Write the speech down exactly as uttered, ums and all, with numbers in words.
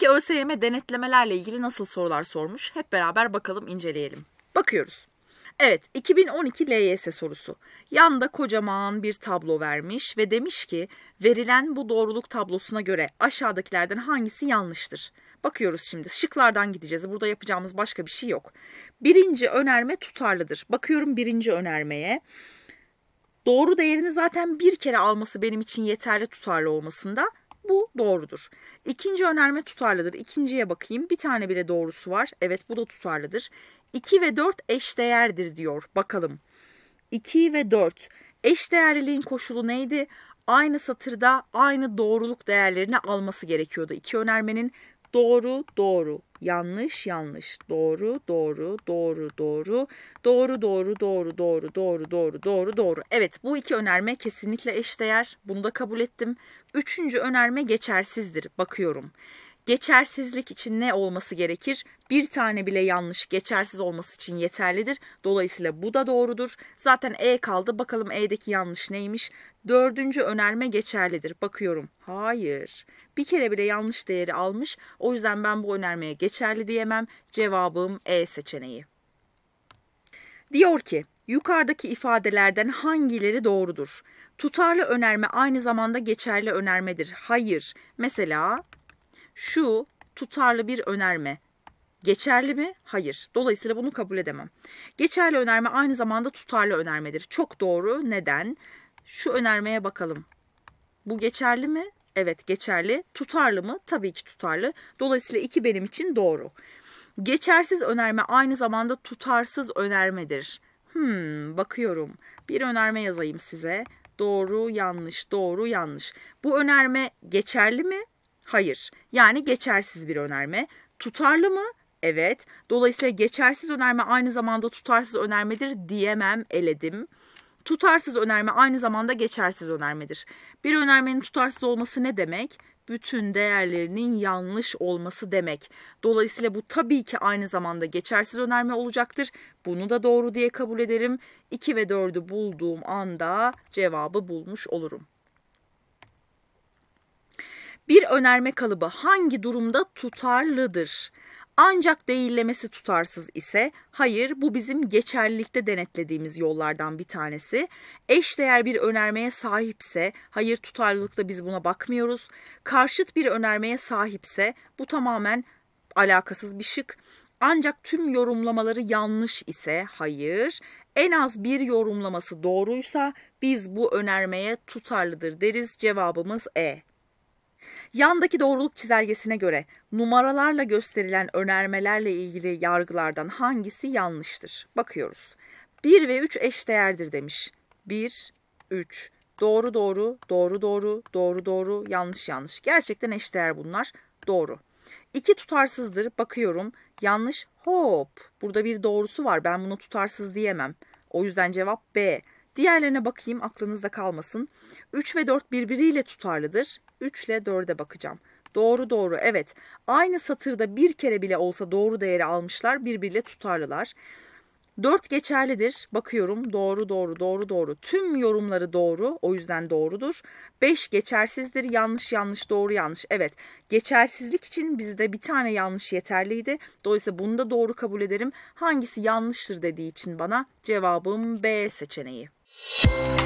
Peki ÖSYM denetlemelerle ilgili nasıl sorular sormuş? Hep beraber bakalım, inceleyelim. Bakıyoruz. Evet, iki bin on iki L Y S sorusu. Yanda kocaman bir tablo vermiş ve demiş ki verilen bu doğruluk tablosuna göre aşağıdakilerden hangisi yanlıştır? Bakıyoruz şimdi. Şıklardan gideceğiz. Burada yapacağımız başka bir şey yok. Birinci önerme tutarlıdır. Bakıyorum birinci önermeye. Doğru değerini zaten bir kere alması benim için yeterli tutarlı olmasında. Bu doğrudur. İkinci önerme tutarlıdır. İkinciye bakayım. Bir tane bile doğrusu var. Evet, bu da tutarlıdır. iki ve dört eşdeğerdir diyor. Bakalım. iki ve dört. Eşdeğerliliğin koşulu neydi? Aynı satırda aynı doğruluk değerlerini alması gerekiyordu. İki önermenin doğru, doğru, yanlış, yanlış, doğru, doğru, doğru, doğru, doğru, doğru, doğru, doğru, doğru, doğru, doğru, doğru. Evet, bu iki önerme kesinlikle eşdeğer. Bunu da kabul ettim. Üçüncü önerme geçersizdir. Bakıyorum. Geçersizlik için ne olması gerekir? Bir tane bile yanlış geçersiz olması için yeterlidir. Dolayısıyla bu da doğrudur. Zaten E kaldı. Bakalım E'deki yanlış neymiş? Dördüncü önerme geçerlidir. Bakıyorum. Hayır. Bir kere bile yanlış değeri almış. O yüzden ben bu önermeye geçerli diyemem. Cevabım E seçeneği. Diyor ki, yukarıdaki ifadelerden hangileri doğrudur? Tutarlı önerme aynı zamanda geçerli önermedir. Hayır. Mesela şu tutarlı bir önerme. Geçerli mi? Hayır. Dolayısıyla bunu kabul edemem. Geçerli önerme aynı zamanda tutarlı önermedir. Çok doğru. Neden? Şu önermeye bakalım. Bu geçerli mi? Evet, geçerli. Tutarlı mı? Tabii ki tutarlı. Dolayısıyla iki benim için doğru. Geçersiz önerme aynı zamanda tutarsız önermedir. Hmm, bakıyorum. Bir önerme yazayım size. Doğru, yanlış, doğru, yanlış. Bu önerme geçerli mi? Hayır. Yani geçersiz bir önerme. Tutarlı mı? Evet. Dolayısıyla geçersiz önerme aynı zamanda tutarsız önermedir diyemem, eledim. Tutarsız önerme aynı zamanda geçersiz önermedir. Bir önermenin tutarsız olması ne demek? Bütün değerlerinin yanlış olması demek. Dolayısıyla bu tabii ki aynı zamanda geçersiz önerme olacaktır. Bunu da doğru diye kabul ederim. iki ve dördü bulduğum anda cevabı bulmuş olurum. Bir önerme kalıbı hangi durumda tutarlıdır? Ancak değillemesi tutarsız ise hayır, bu bizim geçerlilikte denetlediğimiz yollardan bir tanesi. Eşdeğer bir önermeye sahipse hayır, tutarlılıkta biz buna bakmıyoruz. Karşıt bir önermeye sahipse bu tamamen alakasız bir şık. Ancak tüm yorumlamaları yanlış ise hayır. En az bir yorumlaması doğruysa biz bu önermeye tutarlıdır deriz. Cevabımız E. Yandaki doğruluk çizelgesine göre numaralarla gösterilen önermelerle ilgili yargılardan hangisi yanlıştır? Bakıyoruz. bir ve üç eşdeğerdir demiş. bir, üç. Doğru doğru, doğru doğru, doğru doğru, yanlış yanlış. Gerçekten eşdeğer bunlar. Doğru. iki tutarsızdır. Bakıyorum. Yanlış. Hop. Burada bir doğrusu var. Ben bunu tutarsız diyemem. O yüzden cevap B. Diğerlerine bakayım, aklınızda kalmasın. üç ve dört birbiriyle tutarlıdır. üç ile dörde bakacağım. Doğru doğru, evet. Aynı satırda bir kere bile olsa doğru değeri almışlar, birbiriyle tutarlılar. dört geçerlidir. Bakıyorum. Doğru doğru doğru doğru. Tüm yorumları doğru. O yüzden doğrudur. beş geçersizdir. Yanlış yanlış doğru yanlış. Evet. Geçersizlik için bizde bir tane yanlış yeterliydi. Dolayısıyla bunu da doğru kabul ederim. Hangisi yanlıştır dediği için bana cevabım B seçeneği.